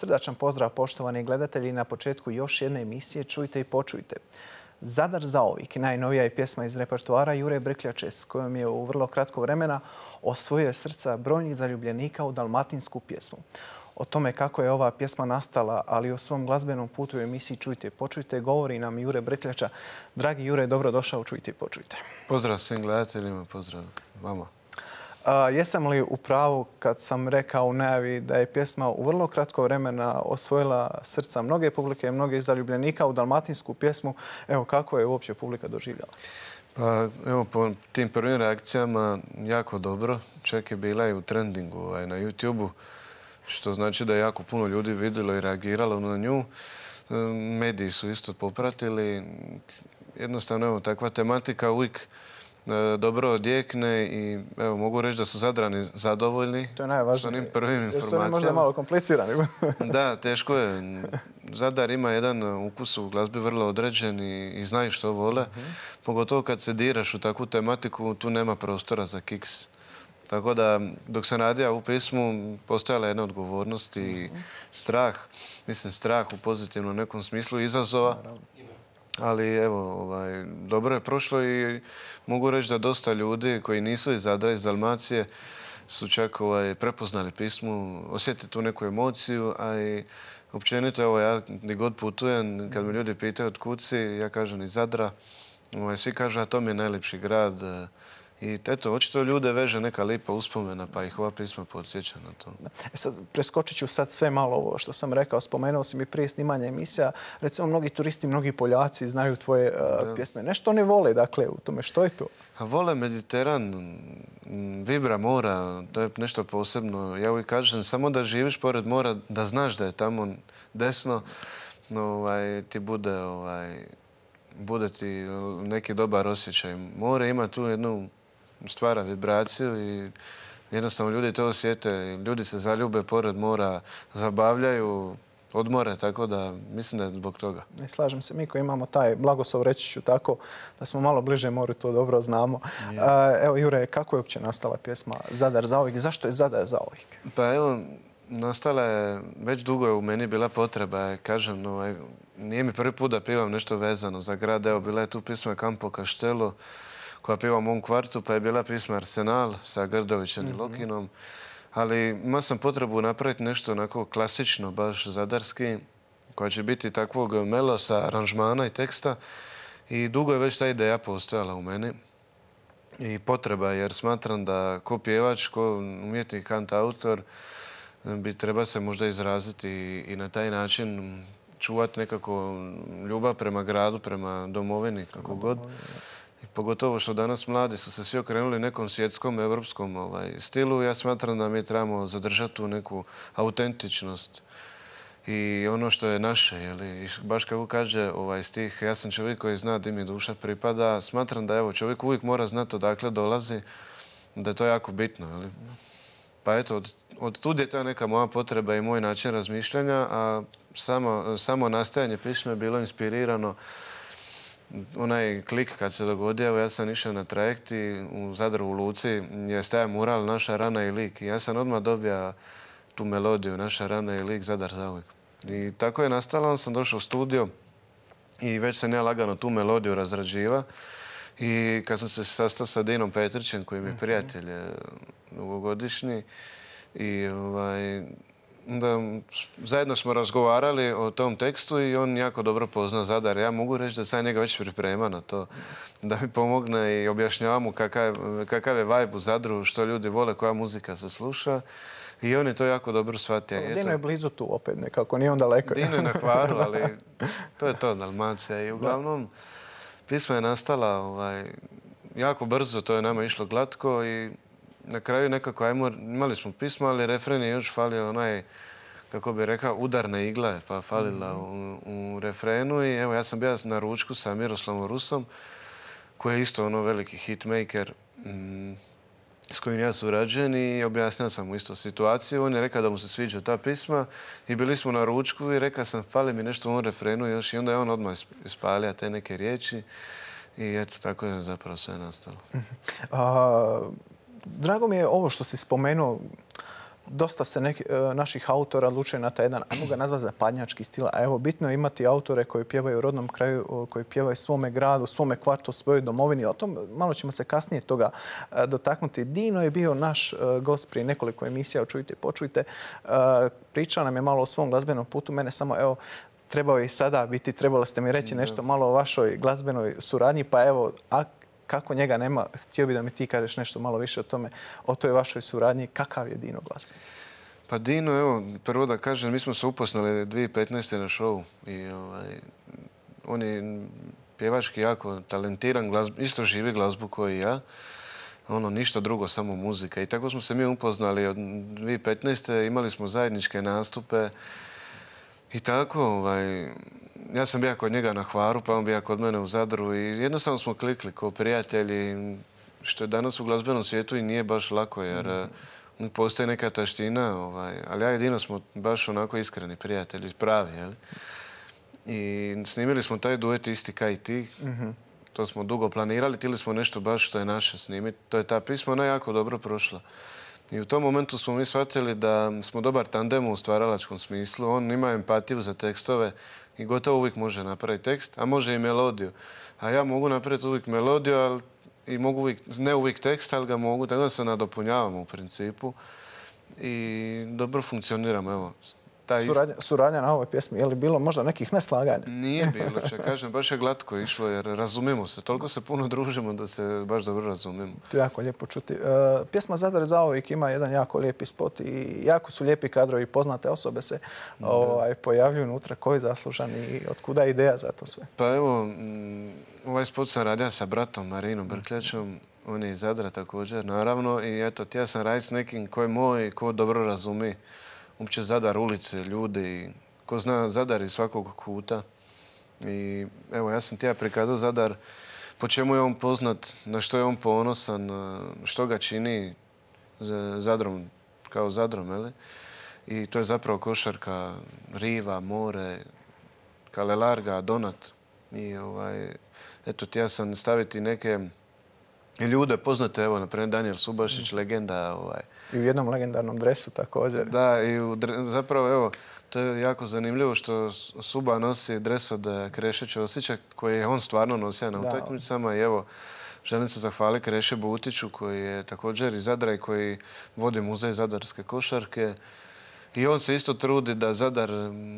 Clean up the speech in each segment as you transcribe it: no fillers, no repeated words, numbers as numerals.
Srdačan pozdrav poštovani gledatelji na početku još jedne emisije Čujte i počujte. Zadar zaovik, najnovija je pjesma iz repertoara Jure Brkljače s kojom je u vrlo kratko vremena osvojio srca brojnih zaljubljenika u dalmatinsku pjesmu. O tome kako je ova pjesma nastala, ali o svom glazbenom putu u emisiji Čujte i počujte govori nam Jure Brkljača. Dragi Jure, dobrodošao u Čujte i počujte. Pozdrav svim gledateljima, pozdrav vama. Jesam li u pravu kad sam rekao u najavi da je pjesma u vrlo kratko vremena osvojila srca mnoge publike, mnogih zaljubljenika u dalmatinsku pjesmu? Evo, kako je uopće publika doživljala? Pa evo, po tim prvim reakcijama jako dobro. Čak je bila i u trendingu na YouTube-u, što znači da je jako puno ljudi vidjelo i reagiralo na nju. Mediji su isto popratili. Jednostavno, evo, takva tematika uvijek dobro odjekne i evo, mogu reći da su Zadrani zadovoljni s onim prvim informacijama. Su možda malo komplicirani. Da, teško je. Zadar ima jedan ukus u glazbi vrlo određen i znaju što vole. Pogotovo kad se diraš u takvu tematiku, tu nema prostora za kiks. Tako da, dok sam radio ovu pismu, postojala jedna odgovornost i strah. Mislim, strah u pozitivnom nekom smislu izazova. Ali evo, dobro je prošlo i mogu reći da dosta ljudi koji nisu iz Zadra, iz Dalmacije, su čak prepoznali pismu, osjetili tu neku emociju, a i općenito, evo, ja gdje god putujem, kad me ljudi pitaju od kud si, ja kažem iz Zadra, svi kažu, a to mi je najljepši grad. I eto, očito ljude veže neka lipa uspomena, pa ih ova pisma podsjeća na to. Sad, preskočit ću sad sve malo ovo što sam rekao. Spomenuo si mi prije snimanja emisija. Recimo, mnogi turisti, mnogi Poljaci znaju tvoje pjesme. Nešto ne vole, dakle, u tome. Što je to? Vole Mediteran, vibra mora, to je nešto posebno. Ja uvijek kažem, samo da živiš pored mora, da znaš da je tamo desno, ti bude ti neki dobar osjećaj. More ima tu jednu stvara vibraciju i jednostavno ljudi to osjete. Ljudi se zaljube pored mora, zabavljaju, odmore, tako da mislim da je zbog toga. Ne slažem se. Mi koji imamo taj blagoslov, reći ću tako, da smo malo bliže moru, to dobro znamo. Evo, Jure, kako je uopće nastala pjesma Zadar zaovik? Zašto je Zadar zaovik? Pa evo, nastala je, već dugo je u meni bila potreba, kažem, nije mi prvi put da pivam nešto vezano za grad. Evo, bila je tu pisma Campo Castello, koja piva u mom kvartu, pa je bila pisma Arsenal sa Grdovićem i Lokinom. Ali imao sam potrebu napraviti nešto onako klasično, baš zadarski, koja će biti takvog melosa, aranžmana i teksta. I dugo je već ta ideja postojala u meni. I potreba, jer smatram da ko pjevač, ko umjetnik, kantautor, bi treba se možda izraziti i na taj način čuvati nekako ljubav prema gradu, prema domovini, kako god. I pogotovo što danas mladi su se svi okrenuli nekom svjetskom, evropskom stilu. Ja smatram da mi trebamo zadržati tu neku autentičnost i ono što je naše. Baš kako kaže stih, ja sam čovjek koji zna di mi duša pripada. Smatram da evo, čovjek uvijek mora znati odakle dolazi, da je to jako bitno. Pa eto, od tud je ta neka moja potreba i moj način razmišljanja, a samo nastajanje pisme je bilo inspirirano. Onaj klik kad se dogodio, ja sam išao na trajekt i u Zadru u Luci je stajao mural Naša rana i lik. I ja sam odmah dobio tu melodiju Naša rana i lik, Zadar zauvijek. I tako je nastalo, onda sam došao u studio i već sam ja lagano tu melodiju razrađiva. I kad sam se sastao sa Dinom Petrićem, koji mi je prijatelj dugogodišnji, i onda zajedno smo razgovarali o tom tekstu i on jako dobro pozna Zadar. Ja mogu reći da sam njega već priprema na to, da mi pomogne i objašnjava mu kakav je vibe u Zadru, što ljudi vole, koja muzika se sluša. I on je to jako dobro shvatio. Dino je blizu tu opet nekako, nije on daleko. Dino je na Hvaru, ali to je to, Dalmacija. I uglavnom, pisma je nastala jako brzo, to je nama išlo glatko i na kraju nekako, imali smo pismo, ali refren je još falio kako bi rekao, udarna igla je pa falila u refrenu i evo, ja sam bio na ručku sa Miroslavom Rusom, koji je isto veliki hitmaker s kojim ja surađujem i objasnio sam mu isto situaciju. On je rekao da mu se sviđa ta pisma i bili smo na ručku i rekao sam, fali mi nešto u ovom refrenu još i onda je on odmah ispalio te neke riječi i eto, tako je zapravo sve nastalo. Drago mi je ovo što si spomenuo, dosta se naših autora odlučuje na taj jedan, ajmo ga nazvati zapadnjački stil. A evo, bitno je imati autore koji pjevaju u rodnom kraju, koji pjevaju svome gradu, svome kvartu, svojoj domovini. O tom malo ćemo se kasnije toga dotaknuti. Dino je bio naš gost prije nekoliko emisija, čujte i počujte. Pričao nam je malo o svom glazbenom putu. Mene samo, evo, trebao je i sada biti, trebalo ste mi reći nešto malo o vašoj glazbenoj suradnji, pa evo, kako njega nema, htio bi da mi ti kažeš nešto malo više o tome, o toj vašoj suradnji. Kakav je Dino glazbenik? Pa Dino, evo, prvo da kažem, mi smo se upoznali 2015. na šovu i on je pjevački jako talentiran, isto živi glazbu koji i ja. Ništa drugo, samo muzika. I tako smo se mi upoznali od 2015. Imali smo zajedničke nastupe i tako, ja sam bio kod njega na Hvaru, pa on bio kod mene u Zadru i jednostavno smo klikli kao prijatelji, što je danas u glazbenom svijetu i nije baš lako, jer postoji neka taština, ali ja i Dino smo baš onako iskreni prijatelji, pravi, jel? I snimili smo taj duet Isti kaj i ti. To smo dugo planirali, htjeli smo nešto baš što je naše snimiti. To je ta pisma, ona je jako dobro prošla. I u tom momentu smo mi shvatili da smo dobar tandem u stvaralačkom smislu. On ima empatiju za tekstove i gotovo uvijek može napraviti tekst, a može i melodiju. A ja mogu napraviti uvijek melodiju, ali i mogu uvijek, ne uvijek tekst, ali ga mogu, tako da se nadopunjavamo u principu i dobro funkcioniramo, evo. Suradnja na ovoj pjesmi, je li bilo možda nekih neslaganja? Nije bilo, kažem, baš je glatko išlo jer razumijemo se. Toliko se puno družimo da se baš dobro razumijemo. To je jako lijepo čuti. Pjesma Zadar zauvijek ima jedan jako lijepi spot i jako su lijepi kadrovi, poznate osobe se pojavljuju unutra. Ko je zaslužan i otkuda je ideja za to sve? Pa evo, ovaj spot sam radio sa bratom Marinom Brkljačom. On je iz Zadra također, naravno. I eto, ja sam raditi s nekim ko je moj, ko dobro razumi uopće Zadar, ulice, ljudi, ko zna Zadar iz svakog kuta. I evo, ja sam htio prikazati Zadar, po čemu je on poznat, na što je on ponosan, što ga čini Zadrom, kao Zadrom, jel? I to je zapravo košarka, riva, more, Kalelarga, Donat. I eto, htio sam staviti neke ljude poznate, evo, naprimjer Daniel Subašić, legenda. I u jednom legendarnom dresu također. Da, i zapravo, evo, to je jako zanimljivo što Suba nosi dres od Kreše Ćosića, koji je on stvarno nosio na utakmicama. I evo, želim se zahvaliti Kreše Butiću, koji je također iz Zadra i koji vodi muzej zadarske košarke. I on se isto trudi da Zadar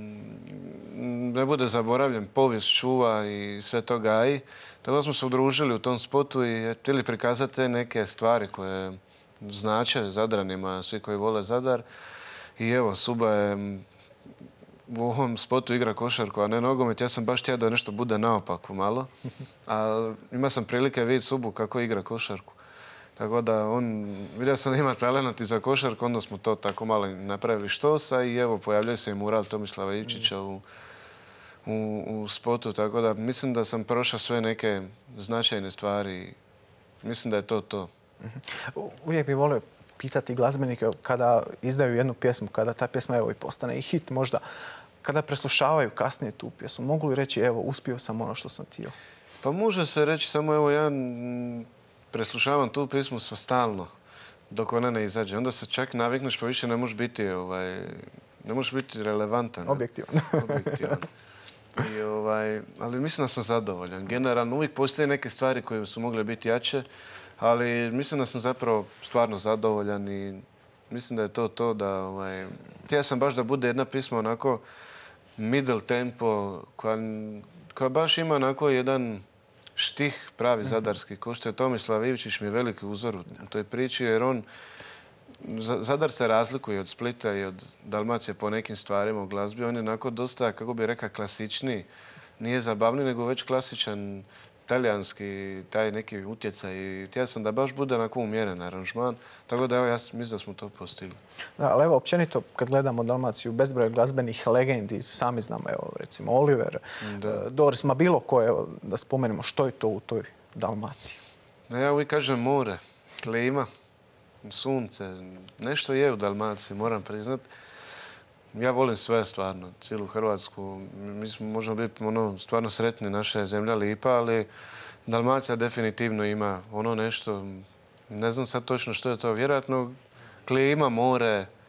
ne bude zaboravljen, povijest čuva i sve to gaji. Tako smo se udružili u tom spotu i htjeli prikazati te neke stvari koje znače Zadranima, svi koji vole Zadar. I evo, Suba je u ovom spotu igra košarku, a ne nogomet. Ja sam baš htio da nešto bude naopako malo. A ima sam prilike vidjeti Subu kako igra košarku. Tako da vidio sam da ima talent i za košarku, onda smo to tako malo napravili štosa i evo, pojavljaju se i mural Tomislava Ivčića u spotu. Tako da mislim da sam prošao sve neke značajne stvari. Mislim da je to. Uvijek bih volio pitati glazbenike kada izdaju jednu pjesmu, kada ta pjesma evo i postane i hit možda, kada preslušavaju kasnije tu pjesmu, mogu li reći evo uspio sam ono što sam htio? Pa može se reći samo evo ja preslušavam tu pjesmu stalno dok ona ne izađe. Onda se čak navikneš pa više ne možeš biti relevantan. Objektivan. Ali mislim da sam zadovoljan. Generalno uvijek postoje neke stvari koje su mogle biti jače, ali mislim da sam zapravo stvarno zadovoljan i mislim da je to da... Htio sam baš da bude jedna pisma onako middle tempo koja baš ima onako jedan štih pravi zadarski. Ko što je Tomislav Ivčić mi je veliki uzor u toj priči jer Zadar se razlikuje od Splita i od Dalmacije po nekim stvarima u glazbi. On je onako dosta, kako bi rekao, klasičniji. Nije zabavni, nego već klasičan talijanski, taj neki utjecaj. I htio sam da baš bude onako umjeren aranžman. Tako da evo, ja mislim da smo to postigli. Da, ali evo, općenito, kad gledamo Dalmaciju, bezbroj glazbenih legendi, sami znamo, evo, recimo Oliver, Doris, ma bilo ko, evo, da spomenemo što je to u toj Dalmaciji. Ja uvijek kažem more, klima, sunce, nešto je u Dalmaciji, moram priznat. Ja volim sve stvarno, cijelu Hrvatsku. Mi možemo biti stvarno sretni, naša je zemlja lipa, ali Dalmacija definitivno ima ono nešto, ne znam sad točno što je to, vjerojatno klima, more,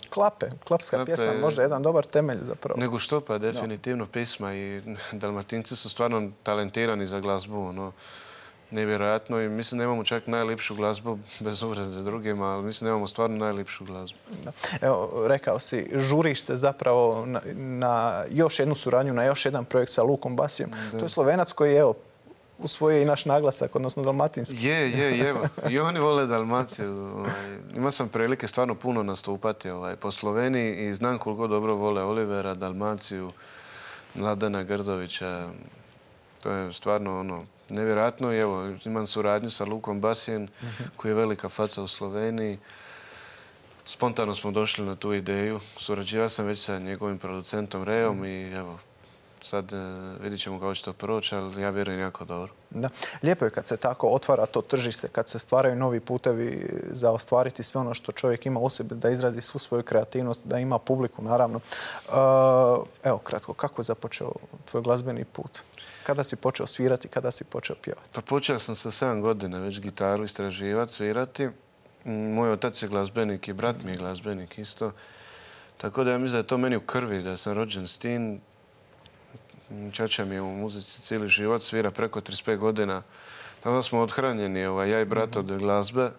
Klapska pjesma, možda jedan dobar temelj zapravo. Nego što pa, definitivno pisma i Dalmatinci su stvarno talentirani za glazbu, nevjerojatno i mislim da imamo čak najljepšu glazbu, bez uvrede za drugima, ali mislim da imamo stvarno najljepšu glazbu. Evo, rekao si, žuriš se zapravo na još jednu suradnju, na još jedan projekt sa Lukom Basijom. To je Slovenac koji, evo, usvojio i naš naglasak, odnosno dalmatinski. Evo. I oni vole Dalmaciju. Imao sam prilike stvarno puno nastupati po Sloveniji i znam koliko dobro vole Olivera, Dalmaciju, Mladena Grdovića. To je stvarno nevjerojatno. I evo, imam suradnju sa Lukom Basijem, koji je velika faca u Sloveniji. Spontano smo došli na tu ideju. Surađivao sam već sa njegovim producentom Rejom i evo, sad vidit ćemo kako će to proći, ali ja vjerujem jako dobro. Da. Lijepo je kad se tako otvara to tržište, kad se stvaraju novi putevi za ostvariti sve ono što čovjek ima u sebi, da izrazi svu svoju kreativnost, da ima publiku, naravno. Evo, kratko, kako je započeo tvoj glazbeni put? Kada si počeo svirati, kada si počeo pjevati? Pa počeo sam sa 7 godina već gitaru istraživati, svirati. Moj otac je glazbenik i brat mi je glazbenik isto. Tako da ja mislim da je to meni u krvi, da sam rođen s tim. Čača mi je u muzici cijeli život, svira preko 35 godina. Tada smo odhranjeni, ja i brat od glazbe.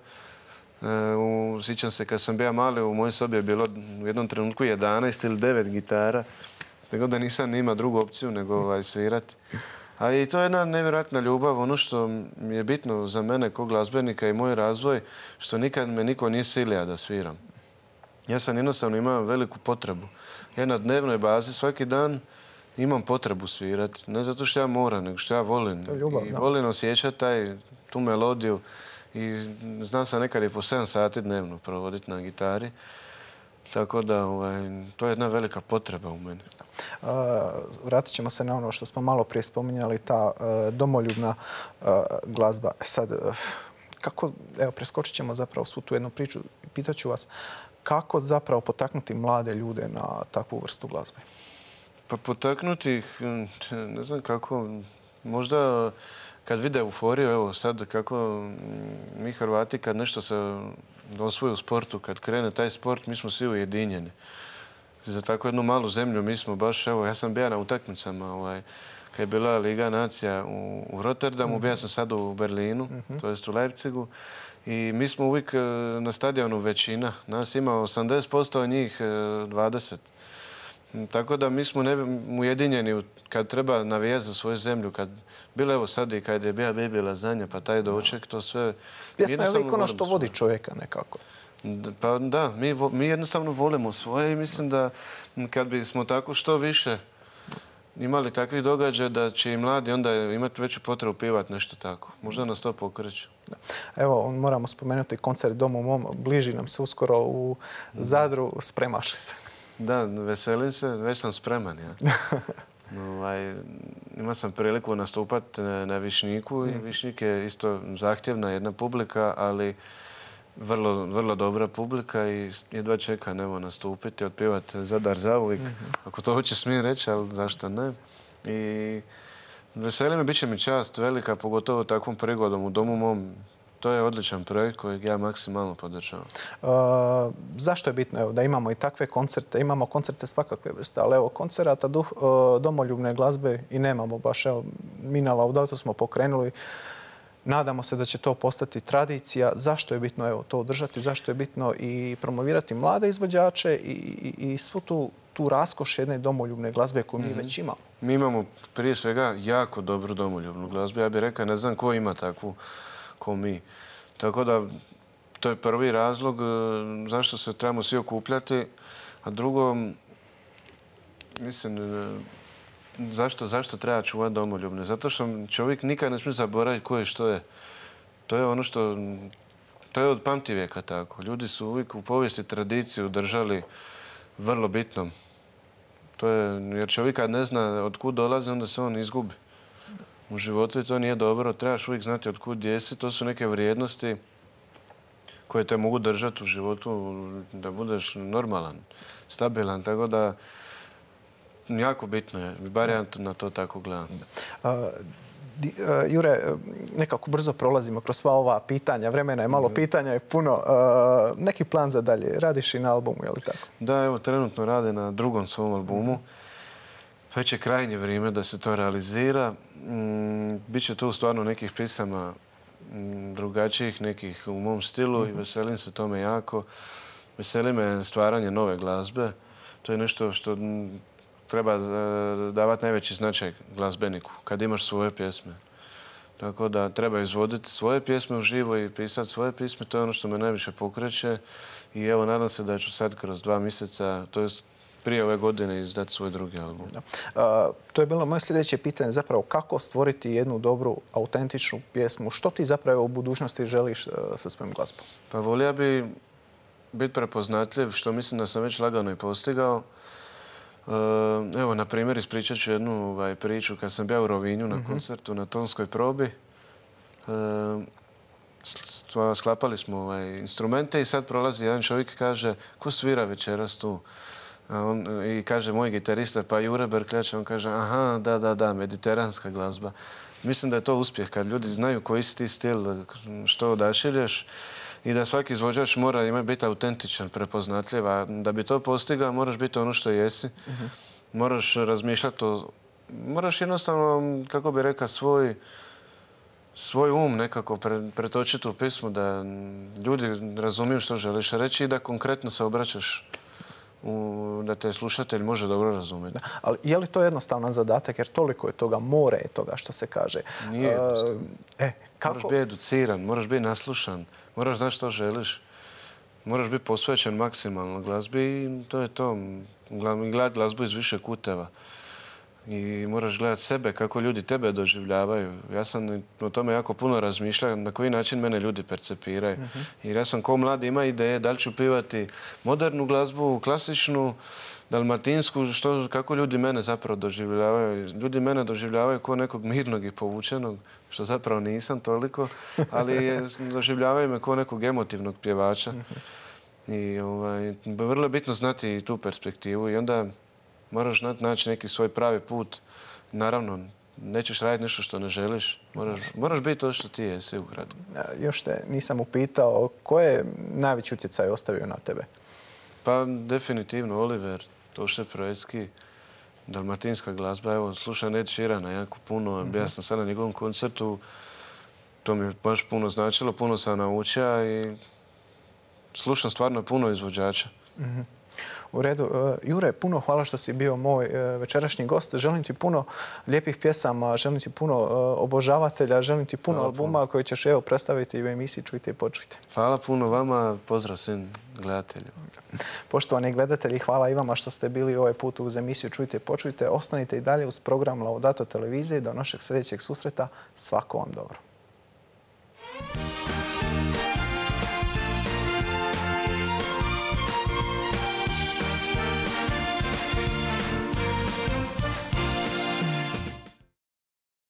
Sjećam se kad sam bio mali, u mojoj sobi je bilo u jednom trenutku 11 ili 9 gitara. Tako da nisam imao drugu opciju nego svirati. A i to je jedna nevjerojatna ljubav. Ono što mi je bitno za mene kao glazbenika i moj razvoj, što nikad me niko nije silio da sviram. Ja sam jednostavno imao veliku potrebu. Ja na dnevnoj bazi svaki dan imam potrebu svirati. Ne zato što ja moram, nego što ja volim. I volim osjećati tu melodiju. I znam sam nekad i po 7 sati dnevno provoditi na gitari. Tako da to je jedna velika potreba u meni. Vratit ćemo se na ono što smo malo prije spominjali, ta domoljubna glazba. Sad, kako, evo, preskočit ćemo zapravo svu tu jednu priču. Pitaću vas, kako zapravo potaknuti mlade ljude na takvu vrstu glazbe? Pa potaknuti ih, ne znam kako, možda kad vide euforiju, evo sad kako mi Hrvati kad nešto se osvoji u sportu, kad krene taj sport, mi smo svi ujedinjeni. Za tako jednu malu zemlju mi smo baš, evo, ja sam bio na utakmicama, kad je bila Liga nacija u Rotterdamu, bio sam sad u Berlinu, to jest u Leipzigu, i mi smo uvijek na stadionu većina. Nas ima 80%, a njih 20%. Tako da mi smo ujedinjeni kad treba navijati za svoju zemlju. Bilo evo sad i kad je bila Lazanja, pa taj doček, to sve... Pjesma je uvijek ono što vodi čovjeka nekako. Pa da, mi jednostavno volimo svoje i mislim da kad bismo tako što više imali takvih događaja da će i mladi onda imati veću potrebu pjevati nešto tako. Možda nas to pokreće. Evo, moramo spomenuti koncert Dom u mom. Bliži nam se uskoro u Zadru. Spremaš li se? Da, veselim se. Već sam spreman. Ja. Imao sam priliku nastupati na Višnjiku i Višnjik je isto zahtjevna jedna publika, ali vrlo dobra publika i jedva čekam nastupiti, otpjevati Zadar zauvijek. Ako to hoće smijem reći, ali zašto ne. I veseli me, bit će mi čast velika, pogotovo takvom prigodom u Domu mom. To je odličan projekt kojeg ja maksimalno podržavam. Zašto je bitno da imamo i takve koncerte? Imamo koncerte svakakve vrste, ali evo, koncerata domoljubne glazbe i nemamo baš. Evo, mi na Laudatu smo pokrenuli. Nadamo se da će to postati tradicija. Zašto je bitno to održati? Zašto je bitno i promovirati mlade izvođače i svu tu raskoš jedne domoljubne glazbe koju mi već imamo? Mi imamo prije svega jako dobru domoljubnu glazbu. Ja bih rekao, ne znam ko ima takvu ko mi. Tako da, to je prvi razlog zašto se trebamo svi okupljati. A drugo, mislim, zašto treba čuvati domoljubne? Zato što čovjek nikad ne smije zaboraviti ko je što je. To je ono što... To je od pamtivijeka tako. Ljudi su uvijek u povijesti tradiciju držali vrlo bitnom. To je, jer čovjek kad ne zna od kud dolazi, onda se on izgubi. U životu i to nije dobro. Trebaš uvijek znati od kud jesi. To su neke vrijednosti koje te mogu držati u životu da budeš normalan, stabilan. Tako da jako bitno je. Bar ja na to tako gledam. Jure, nekako brzo prolazimo kroz sva ova pitanja. Vremena je malo, pitanja je puno. Neki plan za dalje? Radiš i na albumu, je li tako? Da, evo, trenutno rade na drugom svom albumu. Već je krajnje vrijeme da se to realizira. Biće tu stvarno nekih pisama drugačijih, nekih u mom stilu i veselim se tome jako. Veseli me stvaranje nove glazbe. To je nešto što treba davati najveći značaj glazbeniku kad imaš svoje pjesme. Tako da treba izvoditi svoje pjesme uživo i pisati svoje pjesme. To je ono što me najviše pokreće. I evo, nadam se da ću sad kroz 2 mjeseca, to je prije ove godine, izdati svoj drugi album. To je bilo moje sljedeće pitanje, zapravo kako stvoriti jednu dobru, autentičnu pjesmu. Što ti zapravo u budućnosti želiš sa svojim glazbom? Pa volio bi biti prepoznatljiv, što mislim da sam već lagano i postigao. Evo, na primjer, ispričat ću jednu priču. Kad sam bio u Rovinju na koncertu, na tonskoj probi, sklapali smo instrumente i sad prolazi jedan čovjek i kaže: ko svira večeras tu? I kaže moj gitarista, pa Jure Brkljač. On kaže: aha, da, mediteranska glazba. Mislim da je to uspjeh kad ljudi znaju koji si ti stil, što odašilješ, i da svaki izvođač mora biti autentičan, prepoznatljiv. A da bi to postigao, moraš biti ono što jesi. Moraš razmišljati moraš jednostavno, kako bi rekao, svoj um nekako pretočiti u pismu, da ljudi razumiju što želiš reći i da konkretno se obraćaš, da te slušatelj može dobro razumjeti. Ali je li to jednostavan zadatak? Jer toliko je toga, more je toga, što se kaže. Nije jednostavno. Moraš biti educiran, moraš biti naslušan, moraš znati što želiš. Moraš biti posvećen maksimalno glazbi i to je to. Gledati glazbu iz više kuteva. I moraš gledati sebe, kako ljudi tebe doživljavaju. Ja sam o tome jako puno razmišljao, na koji način mene ljudi percepiraju. Jer ja sam ko mlad ima ideje da li ću pivati modernu glazbu, klasičnu, dalmatinsku, kako ljudi mene zapravo doživljavaju. Ljudi mene doživljavaju kao nekog mirnog i povučenog, što zapravo nisam toliko, ali doživljavaju me kao nekog emotivnog pjevača. I vrlo je bitno znati i tu perspektivu i onda moraš naći neki svoj pravi put. Naravno, nećeš raditi nešto što ne želiš. Moraš biti to što ti jesi, ukratko. Još te nisam upitao, ko je najveći utjecaj ostavio na tebe? Pa definitivno Oliver Toše-Proeski, dalmatinska glazba. Evo, slušam Ed Sheerana jako puno. Ja sam sad na njegovom koncertu. To mi je baš puno značilo. Puno sam naučio i slušam stvarno puno izvođača. U redu. Jure, puno hvala što si bio moj večerašnji gost. Želim ti puno lijepih pjesama, želim ti puno obožavatelja, želim ti puno albuma koje ćeš predstaviti u emisiji Čujte i počujte. Hvala puno vama, pozdrav svim gledateljima. Poštovani gledatelji, hvala i vama što ste bili ovaj put uz emisiju Čujte i počujte. Ostanite i dalje uz program Laudato televizije. Do našeg sljedećeg susreta. Svako vam dobro.